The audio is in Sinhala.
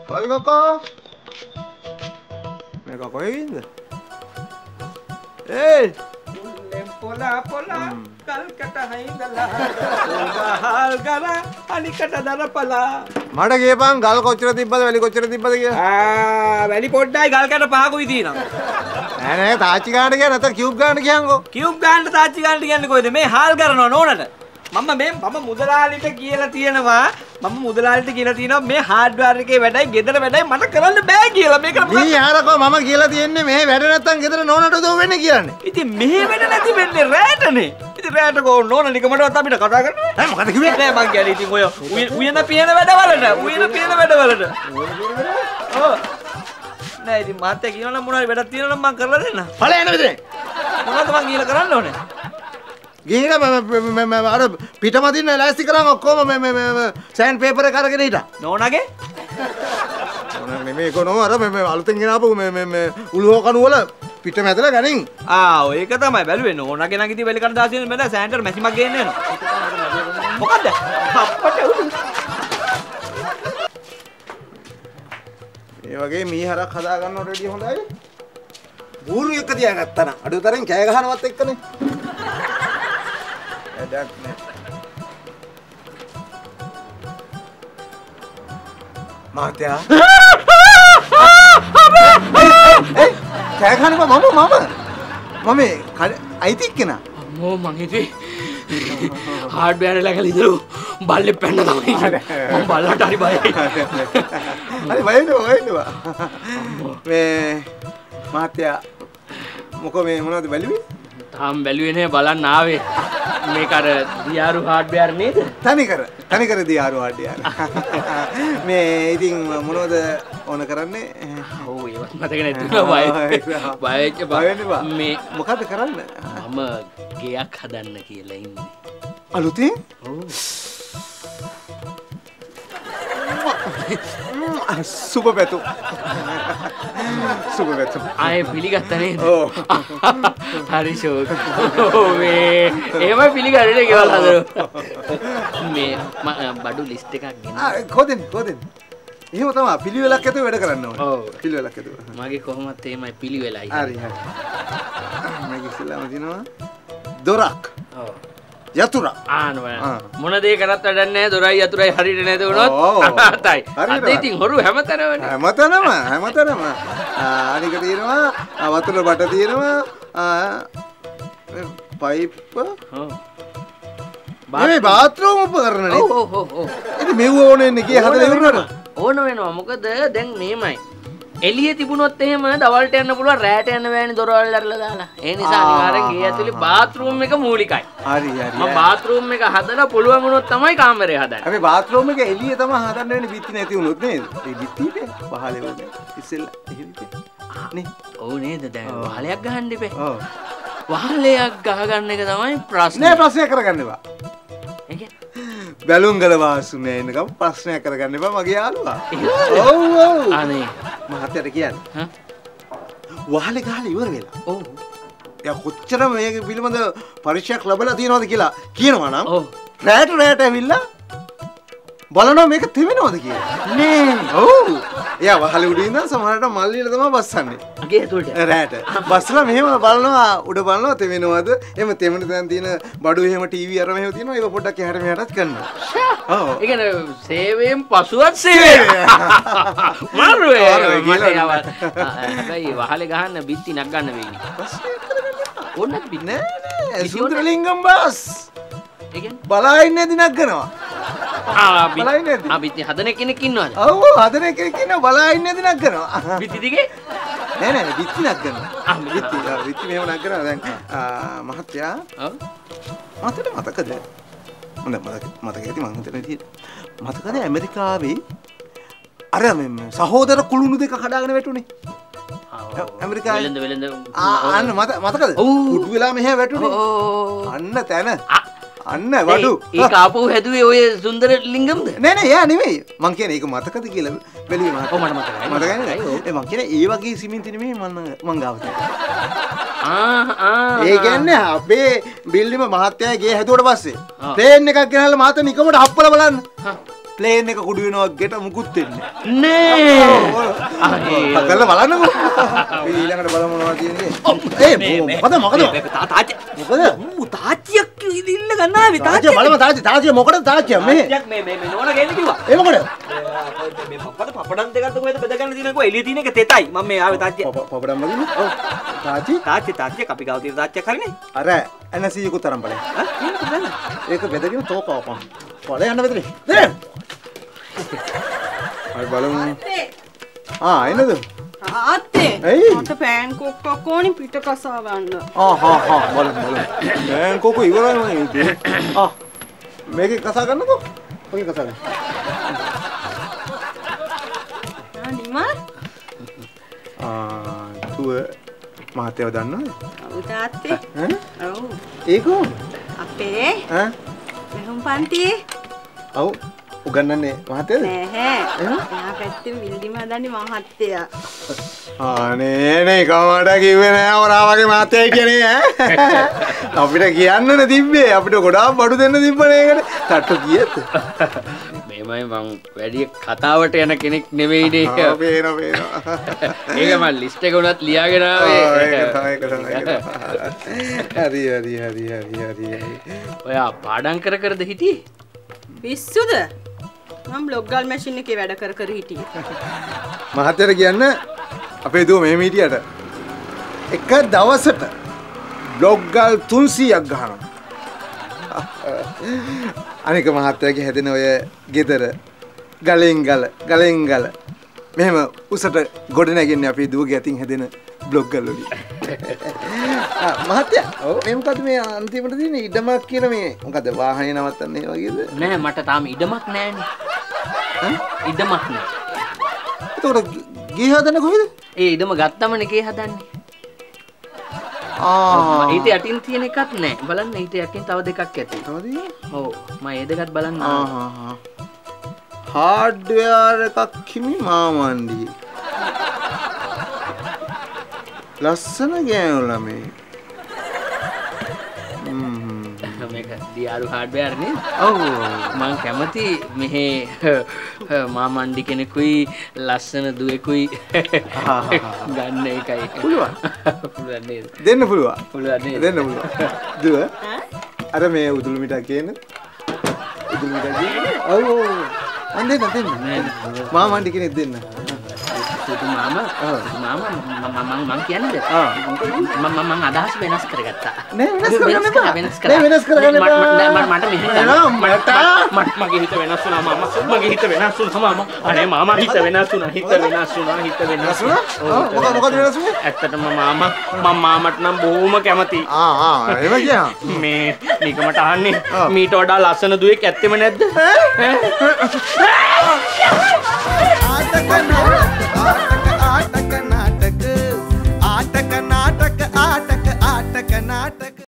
Hai kakak. Mereka koin. Pola kalkata haindala hal gara anikata darapala මට කියපන් ගල් කොච්චර තිබ්බද වැලි කොච්චර තිබ්බද කියලා. වැලි පොඩ්ඩයි ගල් කැට පහකුයි තියෙනවා. නෑ නෑ තාච්චි ගානට ගියා නැත්නම් කියුබ් ගානට ගියන්කෝ. කියුබ් ගානට තාච්චි ගානට කියන්නේ කොහෙද? මේ හාල් කරනවා නෝනට. මම මුදලාලිට කියලා තියෙනවා මේ හાર્ඩ්වෙයාර් එකේ වැඩයි ගෙදර වැඩයි මට කරන්න බෑ කියලා. මේක මේ යාරකෝ මම කියලා තියන්නේ මේ වැඩ නැත්තම් ගෙදර නෝනට උදව් වෙන්නේ කියලානේ. ඉතින් මෙහෙ වැඩ නැති වෙන්නේ රැටනේ. ඉතින් රැට කෝ නෝන නිකමටවත් අපිට කතා කරන්නේ. ඈ මොකද කිව්වේ? නෑ මං කියන්නේ ඉතින් ඔය උයන පියන වැඩවලට ඔව් නෑ ඉතින් මාත්‍යා කියනවනම් මොනවාරි වැඩක් තියෙනවනම් මං කරලා දෙන්න. ඵල යන විදිහේ. මොනවද මං කියලා කරන්න ඕනේ? ගිහින් අර පිටමදින්න ලෑස්ති කරන් ඔක්කොම මේ සෑන්ඩ් පේපර් එක අරගෙන හිටා. නෝනාගේ? නෝනා නෙමෙයි කොනෝ අර මේ අලුතෙන් ගෙනාපු මේ උළුව කණු වල පිට මැදලා ගනින්. ඔය ඒක තමයි බැලුවේ. නෝනාගේ නම් ඉතින් වෙලි කන දාසියෙන් මම සෑන්ටර් මැසිමක් ගේන්න යනවා. මොකද්ද? අප්පට උඩු. ඒ වගේ මීහරක් හදා ගන්නවට වැඩිය හොඳයි. බූරු එක තියාගත්තා නම් අඩුතරෙන් කෑ ගහනවත් එක්කනේ. වැඩක් නෑ. මාත්‍යා. කෑ ගහනවා මම අයිති එක්කන. අම්මෝ මං හිතුවේ හાર્ඩ්වෙයාර් ළඟ ඉඳලු බල්ලේ පැන්න තමයි. මම බල්ලට හරි බයයි. හරි බයනවා. මේ මාත්‍යා මොකෝ මේ මොනවද බැලුවේ? තාම බැලුවේ නෑ බලන්න ආවේ. මේක අර දියාරු හાર્ඩ්වෙයාර් නේද? තනිකර දියාරු හાર્ඩ්වෙයාර්. මේ ඉතින් මොනවද ඕන කරන්නේ? ඔව් ඒවත් මතක නැතුණා බය මේ මොකද කරන්න? මම ගෙයක් හදන්න කියලා ඉන්නේ. අලුතෙන්? ඔව්. සුබ පැතුම්. ආයේ පිළිගත්තා නේද? ඔව්. හරි ෂෝක්. මේ එහෙම පිළිගන්නේ කියලා හදනවා. මේ බඩු ලිස්ට් එකක් ගෙන. කොහෙන්ද? එහෙම තමයි පිළිවෙලක් ඇතුව වැඩ කරන්න ඕනේ. ඔව්. පිළිවෙලක් ඇතුව. මගේ කොහොමත් එහෙමයි පිළිවෙලයි. හරි. මගේ ඉස්සෙල්ලාම දිනවා දොරක්. ඔව්. යතුරා. මොන දේ කරත් වැඩක් නැහැ. දොරයි යතුරයි හරියට නැද වුණොත් අතයි. අද ඉතින් හොරු හැමතැනම. හැමතැනම. අනික තියෙනවා වතුර බට තියෙනවා. පයිප්. ඔව්. මේ බාත්රූම් උපකරණ නේ. ඔව්. ඉතින් මෙව ඕනේ ඉන්නේ කී හදලා ඉවරනට. ඕන වෙනවා. මොකද දැන් මේමයි. එළියේ තිබුණොත් එහෙම දවල්ට යන්න පුළුවන් රැට යන්න බෑනේ දොරවල් අරලා දාලා. ඒ නිසා අනිවාර්යෙන් ගේ ඇතුලේ බාත්රූම් එක මූලිකයි. හරි. මම බාත්රූම් එක හදලා පුළුවන් වුණොත් තමයි කාමරය හදන්නේ. අපි බාත්රූම් එක එළියේ තමයි හදන්න වෙන්නේ බිත්ති නැති වුණොත් නේද? ඒ බිත්තිට පහලේ වුණේ. ඉස්සෙල්ලා එහෙම නේ. ඔව් නේද දැන් වහලයක් ගහන්න ඉබේ. ඔව්. වහලයක් ගහගන්න එක තමයි ප්‍රශ්නේ. නෑ ප්‍රශ්නයක් කරගන්න එපා. ඒ කියන්නේ බැලුම්ගල වාසුනේ එනකම් ප්‍රශ්නයක් කරගන්න එපා මගේ යාළුවා. ඔව්. අනේ මහත්තයට කියන්නේ. වහලේ ගහලා ඉවර වෙලා. ඔව්. එයා කොච්චර මේක පිළිබඳ පරීක්ෂයක් ලැබලා තියෙනවද කියලා කියනවා නම් ඔව්. රැට ඇවිල්ලා බලනවා මේක තෙමෙනවද කියලා. නේ. ඔව්. එයා වහලේ උඩින් ඉඳන් සමහරට මල්ලිල තමයි බස්සන්නේ. අගේ ඇතුළට. රැට. බස්සලා මෙහෙම බලනවා උඩ බලනවා තෙමෙනවද? එහෙම තෙමෙන තැන තියෙන බඩු එහෙම ටීවී අර මෙහෙම තියෙනවා. ඒක පොඩ්ඩක් එහාට මෙහාටත් කරනවා. ඔව්. ඒ කියන්නේ සේවයෙන් පසුවත් සේවය. මාරුවේ. හැබැයි වහලේ ගහන්න බිත්ති නක් ගන්න වෙන්නේ. ඕනක් බිත්ති නෑ. සුන්දරලිංගම් බස්. ඒ කියන්නේ බලා ඉන්නේ දිනක් කරනවා. බිත්ති හදන කෙනෙක් ඉන්නවද? ඔව් හදන කෙනෙක් ඉන්නවා බලා ඉන්නේ දිනක් කරනවා. බිත්ති දිගේ? නෑ බිත්ති නක් කරනවා. බිත්ති මෙහෙම නක් කරනවා දැන් මහත්තයා. ඔව්. මතට මතකද? මතක ඇති මං හිතන විදිහට. මතකද ඇමරිකාවේ අර මේ සහෝදර කුළුණු දෙක කඩාගෙන වැටුනේ? ඇමරිකාවේ වෙලඳ අන්න මතකද? කුඩු වෙලා මෙහෙ වැටුනේ. අන්න තැන. අන්න වඩු. ඒක ආපහු හැදුවේ ඔය සුන්දර ලිංගම්ද? නෑ එයා නෙමෙයි. මං කියන්නේ ඒක මතකද කියලා බැලුවේ මහත්තයා. ඔව් මට මතකයි. මතකයි නේද? ඒ මං කියන්නේ ඒ වගේ සිමෙන්ති නෙමෙයි මං ගාව තියෙන්නේ. ඒ කියන්නේ අපේ බිල්ඩිම මහත්තයා ගේ හැදුවට පස්සේ ප්ලේන් එකක් ගෙනල්ලා මහත්තයා නිකමට හප්පලා බලන්න. ප්ලේන් එක කුඩු වෙනවා ගෙට මුකුත් වෙන්නේ නෑ. කරලා බලන්නකෝ. ඊළඟට බලමු මොනවද කියන්නේ. මොකද තාත්තා මොකද තාත්තියක් ඉන්න ගන්නාවේ තාච්චිය බලමු තාච්චිය මොකටද තාච්චිය මේ මේ නෝනා ගෙන්න කිව්වා. ඒ මොකද මේ පප්පට පපඩම් දෙකක්ද කොහෙද බෙදගන්න තියෙන කො එළිය තියෙන එක තෙතයි. මම මේ ආවේ තාත්තිය. පපඩම් වදින්න ඔව් තාච්චි අපි ගාව තියෙන තාත්තියක් හරිනේ. අර එනසීයකුත් තරම් බලන්න ඒක බෙදගෙන තෝපවපන් පොළ යන්න වෙතනේ දෙන්න අය බලමු එන්නද ආත්තේ ඇයි? මට පෑන් කොක්කක් ඕනි පිට කසා ගන්න. බලමු දැන් කොකෝ ඉවරයි මම මේක කසා ගන්නකෝ ඔය කසා ගන්න නිමල් තුව මහත්තයව දන්නවද ඔව් තාත්තේ ඔව් ඒක අපේ මෙහුම් පන්තියේ ඔව් උගන්නන්නේ මහත්තයද නැහැ එයා පැත්තේ විල්ඩිම හදන්නේ මහත්තයා නේ කමට කිව්වේ නෑ ඔරා වගේ මහත්තයා හිටියනේ අපිට කියන්නනේ තිබ්බේ අපිට ගොඩාක් බඩු දෙන්න තිබ්බනේ ඒකට තට්ටු කීයද මේමයි මං වැඩි කතාවට යන කෙනෙක් නෙවෙයිනේ පේනවා ඒක මම ලිස්ට් එක උනත් ලියාගෙන ආවේ හරි ඔයා පාඩම් කරද හිටියේ පිස්සුද මම බ්ලොග් ගල් මැෂින් එකේ වැඩ කර හිටියේ මහත්තයාට කියන්න අපේ දුව මෙහෙම හිටියට එක දවසට බ්ලොග් ගල් 300ක් ගහනවා අනික මහත්තයාගේ හැදෙන ඔය ගෙදර ගලෙන් ගල මෙහෙම උසට ගොඩ නැගෙන්නේ අපේ දුවගේ අතින් හැදෙන බ්ලොග් ගල් වලින් මහත්තයා මේ මොකද මේ අන්තිමට තියෙන ඉඩමක් කියන මේ මොකද වාහනේ නවත්තන්නේ වගේද නෑ මට තාම ඉඩමක් නෑනේ ඉඩමක් නෑ එතකොට ගේ හදන්නේ කොහෙද ඒ ඉඩම ගත්තමනේ ගේ හදන්නේ ඊට යටින් තියෙන එකක් නෑ බලන්න ඊට යටින් තව දෙකක් ඇති තවද ඔව් මම ඒ දෙකත් බලන්න හાર્ඩ්වෙයාර් එකක් හිමි මාමණ්ඩි ලස්සන ගෑනු ළමයි මේක දියාරු හાર્ඩ්වෙයාර් නේ ඔව් මං කැමති මෙහි මාමණ්ඩි කෙනෙකුයි ලස්සන දුවෙකුයි ගන්න එකයි පුළුවන් නේද දෙන්න පුළුවන් නේද දෙන්න පුළුවන් දුව අර මේ උදුළු මිටක් කියන උදුළු මිටක් ඔව් දෙන්න මාමණ්ඩි කෙනෙක් දෙන්න මම කියන්නේ මම අදහස් වෙනස් කරගත්තා වෙනස් කරගන්න මට මගේ හිත වෙනස් වුණා මගේ හිත වෙනස් වුණා අනේ මාමා හිත වෙනස් වුණා මොකද වෙනස් වුනේ ඇත්තටම මාමට නම් බොහොම කැමතියි එහෙම කියනවා මේ නිකමට අහන්නේ මීට වඩා ලස්සන දුවෙක් ඇත්තෙම නැද්ද